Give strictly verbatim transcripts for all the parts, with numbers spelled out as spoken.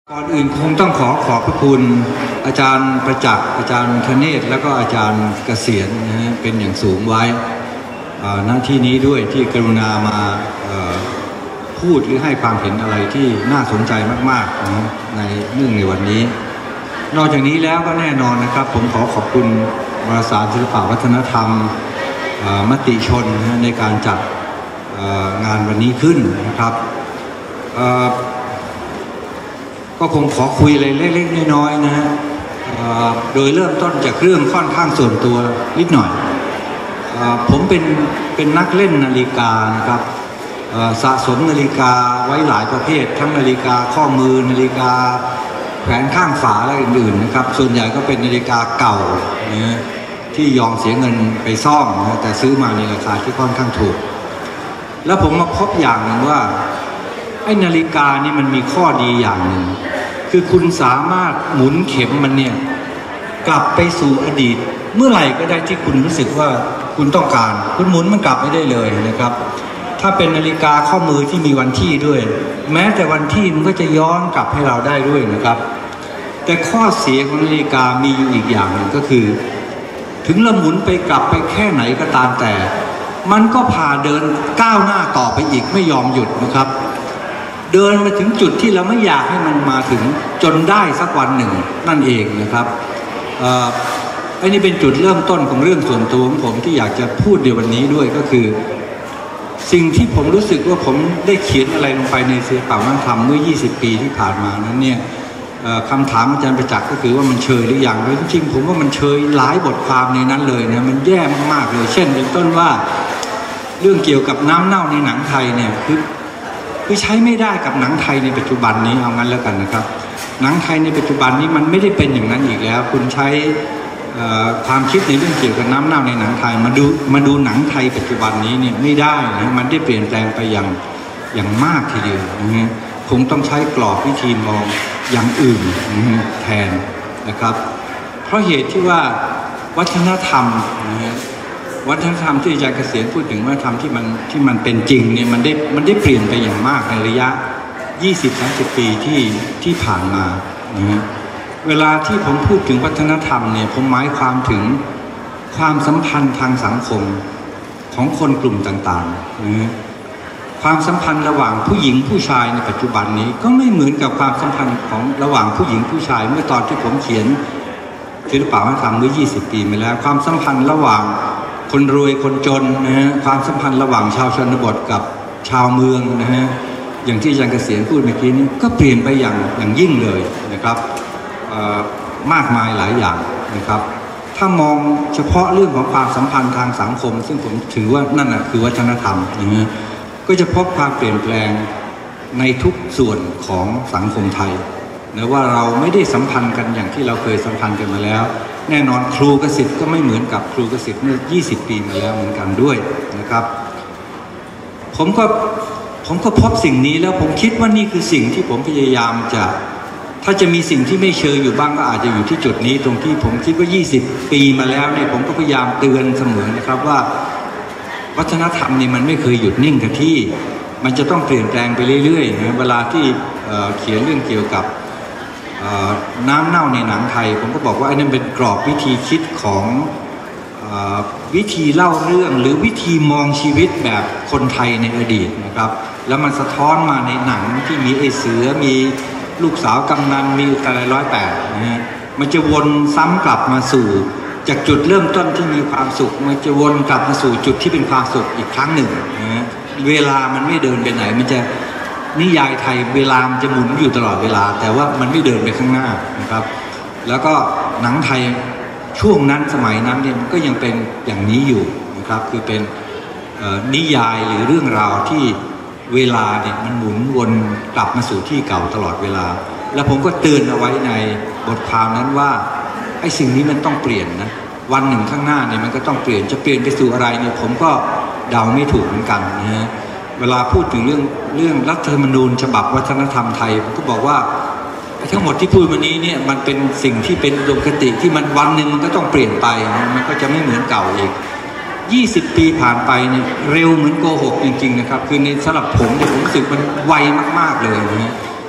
ก่อนอื่นคงต้องขอขอบพระคุณอาจารย์ประจักษ์อาจารย์ธเนศแล้วก็อาจารย์เกษียณนะฮะเป็นอย่างสูงไว้หน้าที่นี้ด้วยที่กรุณามาพูดหรือให้ความเห็นอะไรที่น่าสนใจมากๆนะในเรื่องในวันนี้นอกจากนี้แล้วก็แน่นอนนะครับผมขอขอบคุณวารสารศิลปวัฒนธรรมมติชนนะในการจัดงานวันนี้ขึ้นนะครับก็คงขอคุยอะไรเล็กๆน้อยๆนะฮะโดยเริ่มต้นจากเรื่องค่อนข้างส่วนตัวนิดหน่อยผมเป็นเป็นนักเล่นนาฬิกานะครับสะสมนาฬิกาไว้หลายประเภททั้งนาฬิกาข้อมือนาฬิกาแขวนข้างฝาและอื่นๆนะครับส่วนใหญ่ก็เป็นนาฬิกาเก่านะที่ยอมเสียเงินไปซ่อมนะแต่ซื้อมาในราคาที่ค่อนข้างถูกแล้วผมมาพบอย่างหนึ่งว่าไอ้นาฬิกานี่มันมีข้อดีอย่างหนึ่งคือคุณสามารถหมุนเข็มมันเนี่ยกลับไปสู่อดีตเมื่อไหร่ก็ได้ที่คุณรู้สึกว่าคุณต้องการคุณหมุนมันกลับไม่ได้เลยนะครับถ้าเป็นนาฬิกาข้อมือที่มีวันที่ด้วยแม้แต่วันที่มันก็จะย้อนกลับให้เราได้ด้วยนะครับแต่ข้อเสียของนาฬิกามีอยู่อีกอย่างหนึ่งก็คือถึงเราหมุนไปกลับไปแค่ไหนก็ตามแต่มันก็พาเดินก้าวหน้าต่อไปอีกไม่ยอมหยุดนะครับเดินมาถึงจุดที่เราไม่อยากให้มันมาถึงจนได้สักวันหนึ่งนั่นเองนะครับไอ้นี่เป็นจุดเริ่มต้นของเรื่องส่วนตัวของผมที่อยากจะพูดในวันนี้ด้วยก็คือสิ่งที่ผมรู้สึกว่าผมได้เขียนอะไรลงไปในศิลปวัฒนธรรมเมื่อยี่สิบปีที่ผ่านมานั้นเนี่ยคำถามอาจารย์ประจักษ์ก็คือว่ามันเชยหรือยังจริงๆผมว่ามันเชยหลายบทความในนั้นเลยนะมันแย่มากๆเลยเช่นเป็นต้นว่าเรื่องเกี่ยวกับน้ำเน่าในหนังไทยเนี่ยคือคือใช้ไม่ได้กับหนังไทยในปัจจุบันนี้เอางั้นแล้วกันนะครับหนังไทยในปัจจุบันนี้มันไม่ได้เป็นอย่างนั้นอีกแล้วคุณใช้ความคิดในเรื่องเกี่ยวกับน้ำเน่าในหนังไทยมาดูมาดูหนังไทยปัจจุบันนี้เนี่ยไม่ได้นะมันได้เปลี่ยนแปลงไปอย่างอย่างมากทีเดียวนะฮะคงต้องใช้กรอบวิธีมองอย่างอื่นแทนนะครับเพราะเหตุที่ว่าวัฒนธรรมนะฮะวัฒนธรรมที่อาจารย์เกษียณพูดถึงวัฒนธรรมที่มันที่มันเป็นจริงเนี่ยมันได้มันได้เปลี่ยนไปอย่างมากในระยะ ยี่สิบถึงสามสิบ ปีที่ที่ผ่านมานะฮะเวลาที่ผมพูดถึงวัฒนธรรมเนี่ยผมหมายความถึงความสัมพันธ์ทางสังคมของคนกลุ่มต่างๆนะฮะความสัมพันธ์ระหว่างผู้หญิงผู้ชายในปัจจุบันนี้ก็ไม่เหมือนกับความสัมพันธ์ของระหว่างผู้หญิงผู้ชายเมื่อตอนที่ผมเขียนศิลปวัฒนธรรมเมื่อยี่สิบปีมาแล้วความสัมพันธ์ระหว่างคนรวยคนจนนะฮะความสัมพันธ์ระหว่างชาวชนบทกับชาวเมืองนะฮะอย่างที่อาจารย์เกษียณพูดเมื่อกี้นี้ก็เปลี่ยนไปอย่างอย่างยิ่งเลยนะครับมากมายหลายอย่างนะครับถ้ามองเฉพาะเรื่องของความสัมพันธ์ทางสังคมซึ่งผมถือว่านั่นนะคือวัฒนธรรมนะฮะก็จะพบความเปลี่ยนแปลงในทุกส่วนของสังคมไทยนะว่าเราไม่ได้สัมพันธ์กันอย่างที่เราเคยสัมพันธ์กันมาแล้วแน่นอนครูกสิทธิ์ก็ไม่เหมือนกับครูกสิทธิ์เมื่อยี่สิบปีมาแล้วเหมือนกันด้วยนะครับผมก็ผมก็พบสิ่งนี้แล้วผมคิดว่านี่คือสิ่งที่ผมพยายามจะถ้าจะมีสิ่งที่ไม่เชยอยู่บ้างก็อาจจะอยู่ที่จุดนี้ตรงที่ผมคิดว่ายี่สิบปีมาแล้วเนี่ยผมก็พยายามเตือนเสมอนะครับว่าวัฒนธรรมนี่มันไม่เคยหยุดนิ่งกับที่มันจะต้องเปลี่ยนแปลงไปเรื่อยๆนะเวลาที่เขียนเรื่องเกี่ยวกับน้ำเน่าในหนังไทยผมก็บอกว่าไอ้นั่นเป็นกรอบวิธีคิดของวิธีเล่าเรื่องหรือวิธีมองชีวิตแบบคนไทยในอดีตนะครับแล้วมันสะท้อนมาในหนังที่มีไอ้เสือมีลูกสาวกำนันมีอะไรร้อยแปดนะฮะมันจะวนซ้ำกลับมาสู่จากจุดเริ่มต้นที่มีความสุขมันจะวนกลับมาสู่จุดที่เป็นความสุขอีกครั้งหนึ่งนะฮะเวลามันไม่เดินไปไหนมันจะนิยายไทยเวลามันจะหมุนอยู่ตลอดเวลาแต่ว่ามันไม่เดินไปข้างหน้านะครับแล้วก็หนังไทยช่วงนั้นสมัยนั้นเนี่ยมันก็ยังเป็นอย่างนี้อยู่นะครับคือเป็นนิยายหรือเรื่องราวที่เวลาเนี่ยมันหมุนวนกลับมาสู่ที่เก่าตลอดเวลาแล้วผมก็เตือนเอาไว้ในบทความนั้นว่าไอ้สิ่งนี้มันต้องเปลี่ยนนะวันหนึ่งข้างหน้าเนี่ยมันก็ต้องเปลี่ยนจะเปลี่ยนไปสู่อะไรเนี่ยผมก็เดาไม่ถูกเหมือนกันนะฮะเวลาพูดถึงเรื่องเรื่องรัฐธรรมนูญฉบับวัฒนธรรมไทยผมก็บอกว่าทั้งหมดที่พูดวันนี้เนี่ยมันเป็นสิ่งที่เป็นอุดมคติที่มันวันหนึ่งมันก็ต้องเปลี่ยนไปมันก็จะไม่เหมือนเก่าอีกยี่สิบปีผ่านไปเนี่ยเร็วเหมือนโกหกจริงๆนะครับคือในสำหรับผมเนี่ยผมรู้สึกมันไวมากๆเลยนะฮะ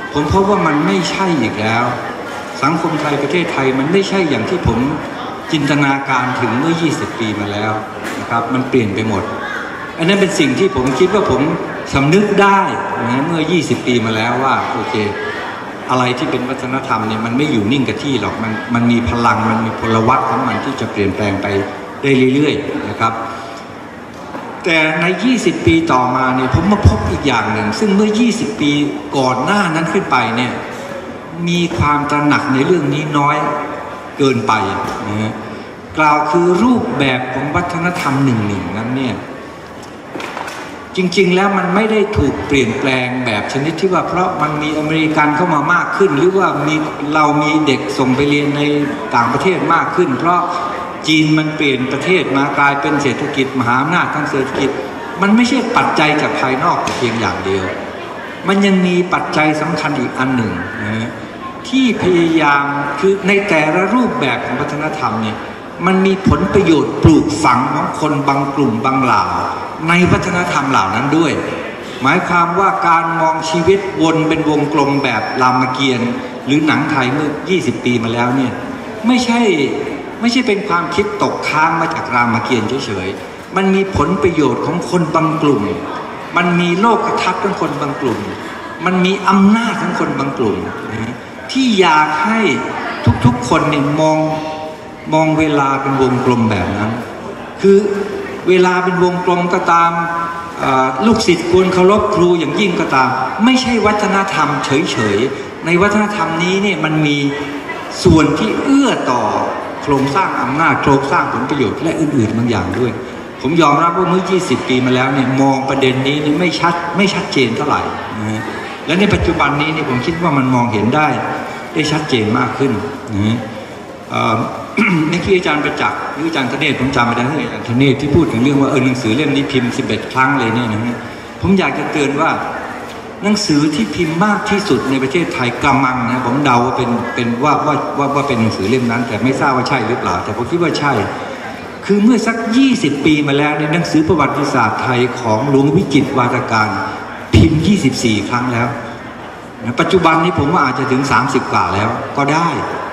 ผมพบว่ามันไม่ใช่อีกแล้วสังคมไทยประเทศไทยมันไม่ใช่อย่างที่ผมจินตนาการถึงเมื่อยี่สิบปีมาแล้วนะครับมันเปลี่ยนไปหมดอันนั้นเป็นสิ่งที่ผมคิดว่าผมสำนึกได้นะเมื่อยี่สิบปีมาแล้วว่าโอเคอะไรที่เป็นวัฒนธรรมเนี่ยมันไม่อยู่นิ่งกับที่หรอกมันมันมีพลังมันมีพลวัตของมันที่จะเปลี่ยนแปลงไปได้เรื่อยๆนะครับแต่ในยี่สิบปีต่อมาเนี่ยผมมาพบอีกอย่างหนึ่งซึ่งเมื่อยี่สิบปีก่อนหน้านั้นขึ้นไปเนี่ยมีความตระหนักในเรื่องนี้น้อยเกินไปนะกล่าวคือรูปแบบของวัฒนธรรมหนึ่งหนึ่งนั้นเนี่ยจริงๆแล้วมันไม่ได้ถูกเปลี่ยนแปลงแบบชนิดที่ว่าเพราะมันมีอเมริกันเข้ามามากขึ้นหรือว่ามีเรามีเด็กส่งไปเรียนในต่างประเทศมากขึ้นเพราะจีนมันเปลี่ยนประเทศมากลายเป็นเศรษฐกิจมหาอำนาจทางเศรษฐกิจมันไม่ใช่ปัจจัยจากภายนอกเพียงอย่างเดียวมันยังมีปัจจัยสำคัญอีกอันหนึ่งนะที่พยายามคือในแต่ละรูปแบบของวัฒนธรรมเนี่ยมันมีผลประโยชน์ปลูกฝังของคนบางกลุ่มบางเหล่าในวัฒนธรรมเหล่านั้นด้วยหมายความว่าการมองชีวิตวนเป็นวงกลมแบบรามเกียรติ์หรือหนังไทยเมื่อยี่สิบปีมาแล้วเนี่ยไม่ใช่ไม่ใช่เป็นความคิดตกค้างมาจากรามเกียรติ์เฉยๆมันมีผลประโยชน์ของคนบางกลุ่มมันมีโลกทัศน์ของคนบางกลุ่มมันมีอำนาจของคนบางกลุ่มนะที่อยากให้ทุกๆคนเนี่ยมองมองเวลาเป็นวงกลมแบบนั้นคือเวลาเป็นวงกลมก็ตามลูกศิษย์ควรเคารพครูอย่างยิ่งก็ตามไม่ใช่วัฒนธรรมเฉยๆในวัฒนธรรมนี้เนี่ยมันมีส่วนที่เอื้อต่อโครงสร้างอำนาจโครงสร้างผลประโยชน์และอื่นๆบางอย่างด้วยผมยอมรับว่าเมื่อยี่สิบปีมาแล้วเนี่ยมองประเด็นนี้นี่ไม่ชัดไม่ชัดเจนเท่าไหร่นะและในปัจจุบันนี้เนี่ยผมคิดว่ามันมองเห็นได้ได้ชัดเจนมากขึ้นนะเมื่อกี้อาจารย์ประจักษ์หรืออาจารย์ธเนศผมจำไม่ได้เลยอาจารย์ธเนศที่พูดถึงเรื่องว่าเออหนังสือเล่มนี้พิมพ์สิบเอ็ดครั้งเลยเนี่ยนะฮะผมอยากจะเตือนว่าหนังสือที่พิมพ์มากที่สุดในประเทศไทยกำมังนะผมเดาว่าเป็นเป็นว่าว่าว่าว่าเป็นหนังสือเล่มนั้นแต่ไม่ทราบว่าใช่หรือเปล่าแต่ผมคิดว่าใช่คือเมื่อสักยี่สิบปีมาแล้วในหนังสือประวัติศาสตร์ไทยของหลวงวิจิตรวาทการพิมพ์ยี่สิบสี่ครั้งแล้วปัจจุบันนี้ผมว่าอาจจะถึงสามสิบกว่าแล้วก็ได้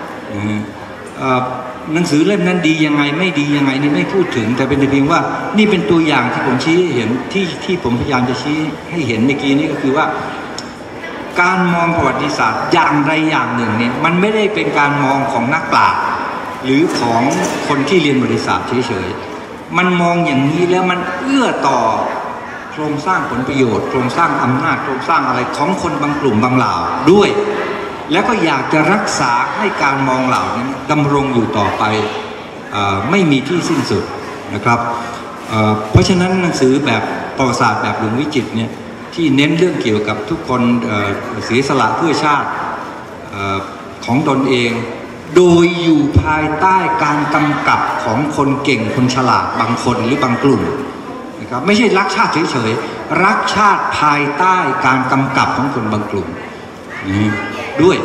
หนังสือเล่มนั้นดียังไงไม่ดียังไงนี่ไม่พูดถึงแต่เป็นแต่เพียงว่านี่เป็นตัวอย่างที่ผมชี้ให้เห็นที่ที่ผมพยายามจะชี้ให้เห็นเมื่อกี้นี้ก็คือว่าการมองประวัติศาสตร์อย่างใดอย่างหนึ่งเนี่ยมันไม่ได้เป็นการมองของนักปราชญ์หรือของคนที่เรียนบริษัทเฉยๆมันมองอย่างนี้แล้วมันเอื้อต่อโครงสร้างผลประโยชน์โครงสร้างอำนาจโครงสร้างอะไรของคนบางกลุ่มบางเหล่าด้วยแล้วก็อยากจะรักษาให้การมองเหล่านั้นดำรงอยู่ต่อไปไม่มีที่สิ้นสุดนะครับเพราะฉะนั้นหนังสือแบบประวัติศาสตร์แบบหลวงวิจิตรเนี่ยที่เน้นเรื่องเกี่ยวกับทุกคนเสียสละเพื่อชาติของตนเองโดยอยู่ภายใต้การกำกับของคนเก่งคนฉลาดบางคนหรือบางกลุ่มนะครับไม่ใช่รักชาติเฉยๆรักชาติภายใต้การกำกับของคนบางกลุ่มด้วย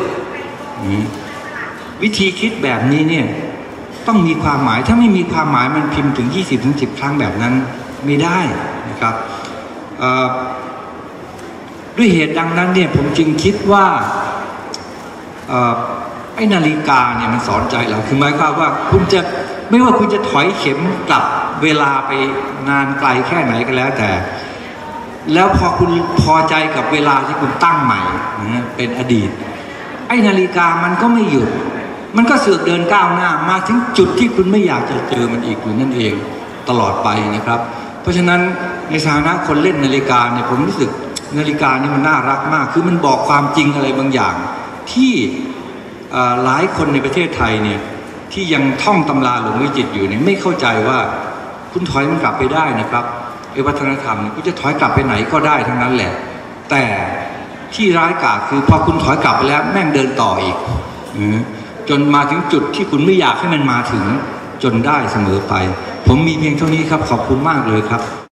วิธีคิดแบบนี้เนี่ยต้องมีความหมายถ้าไม่มีความหมายมันพิมพ์ถึง ยี่สิบถึงสิบ ครั้งแบบนั้นไม่ได้นะครับด้วยเหตุดังนั้นเนี่ยผมจึงคิดว่าไอ้นาฬิกาเนี่ยมันสอนใจเราคือหมายความว่าคุณจะไม่ว่าคุณจะถอยเข็มกลับเวลาไปนานไกลแค่ไหนก็แล้วแต่แล้วพอคุณพอใจกับเวลาที่คุณตั้งใหม่นะเป็นอดีตไอ้นาฬิกามันก็ไม่หยุดมันก็เสือกเดินก้าวหน้ามาถึงจุดที่คุณไม่อยากจะเจอมันอีกอยู่นั่นเองตลอดไปนะครับเพราะฉะนั้นในฐานะคนเล่นนาฬิกาเนี่ยผมรู้สึกนาฬิกานี่มันน่ารักมากคือมันบอกความจริงอะไรบางอย่างที่หลายคนในประเทศไทยเนี่ยที่ยังท่องตำราหลวงวิจิตรอยู่เนี่ยไม่เข้าใจว่าคุณถอยมันกลับไปได้นะครับไอ้วัฒนธรรมคุณจะถอยกลับไปไหนก็ได้ทั้งนั้นแหละแต่ที่ร้ายกาจคือพอคุณถอยกลับไปแล้วแม่งเดินต่ออีกจนมาถึงจุดที่คุณไม่อยากให้มันมาถึงจนได้เสมอไปผมมีเพียงเท่านี้ครับขอบคุณมากเลยครับ